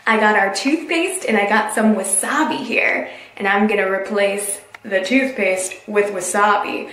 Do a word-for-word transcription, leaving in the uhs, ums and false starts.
I got our toothpaste and I got some wasabi here. And I'm gonna replace the toothpaste with wasabi.